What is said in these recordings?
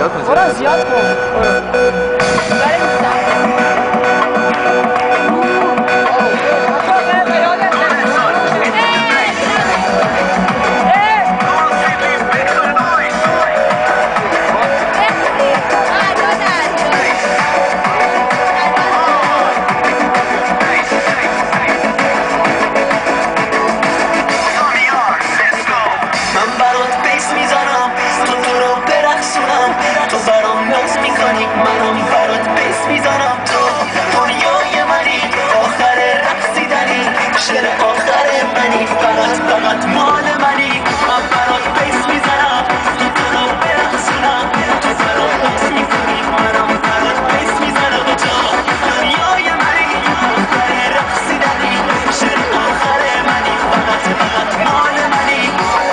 زیاد کن برو زیاد کن منم برات بیس میزنم تو دنیای منی آخر رقصیدنی شعر آخر منی فقط مال منی من برات بیس میزنم تو رو برقصونم تو برام بیس میکنی منم برات بیس میزنم تو دنیای منی آخر رقصیدنی شعر آخر منی فقط مال منی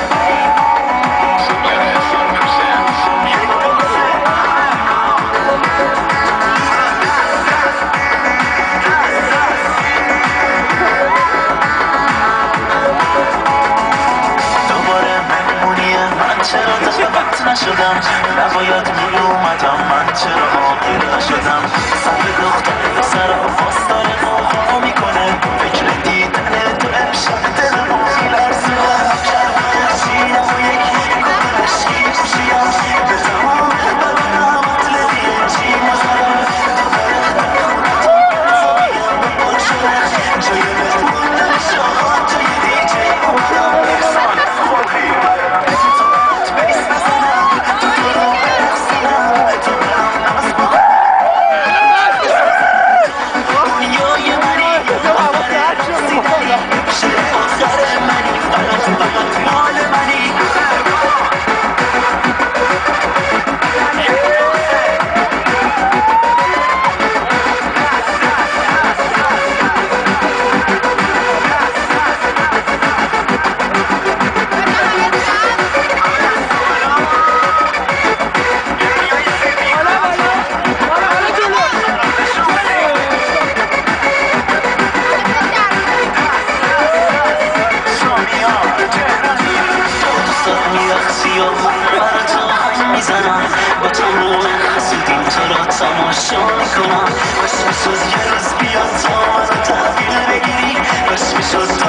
نشدم نباید می اومدم من چرا عاقل نشدم سر دختر سر پاسدار قوقا میکنه فکر دیدن تو امشب دلمو میلرزونه سینه و یک گلشی خوشیم به تمام بدنم مطلبی چی مزارم دوباره خونتم بپر شده جای مهمون نمیشه توی دیجی اومدم با تو رو حسودیم تو را تماشا میکنم باش میشد یه روز بیاد تا منو تحویل بگیری باش میشد